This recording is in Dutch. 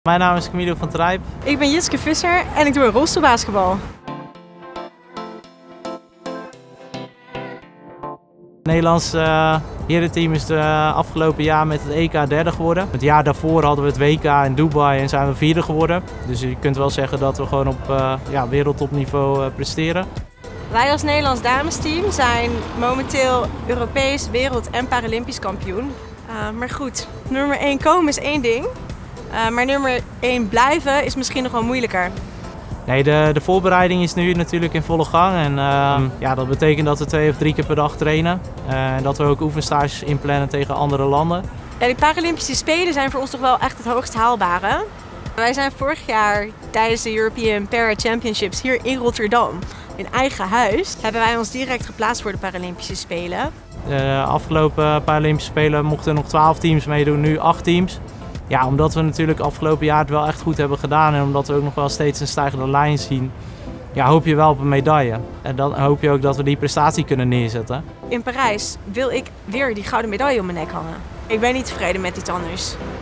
Mijn naam is Camilo van Trijp. Ik ben Jitske Visser en ik doe een rolstoelbasketbal. Het Nederlands herenteam is afgelopen jaar met het EK derde geworden. Het jaar daarvoor hadden we het WK in Dubai en zijn we vierde geworden. Dus je kunt wel zeggen dat we gewoon op wereldtopniveau presteren. Wij als Nederlands damesteam zijn momenteel Europees, wereld- en Paralympisch kampioen. Maar goed, nummer 1 komen is één ding. Maar nummer 1 blijven is misschien nog wel moeilijker. Nee, de voorbereiding is nu natuurlijk in volle gang. En dat betekent dat we 2 of 3 keer per dag trainen. En dat we ook oefenstages inplannen tegen andere landen. Ja, die Paralympische Spelen zijn voor ons toch wel echt het hoogst haalbare. Wij zijn vorig jaar tijdens de European Para Championships hier in Rotterdam, in eigen huis, hebben wij ons direct geplaatst voor de Paralympische Spelen. De afgelopen Paralympische Spelen mochten er nog 12 teams meedoen, nu 8 teams. Ja, omdat we natuurlijk afgelopen jaar het wel echt goed hebben gedaan en omdat we ook nog wel steeds een stijgende lijn zien, ja, hoop je wel op een medaille. En dan hoop je ook dat we die prestatie kunnen neerzetten. In Parijs wil ik weer die gouden medaille om mijn nek hangen. Ik ben niet tevreden met iets anders.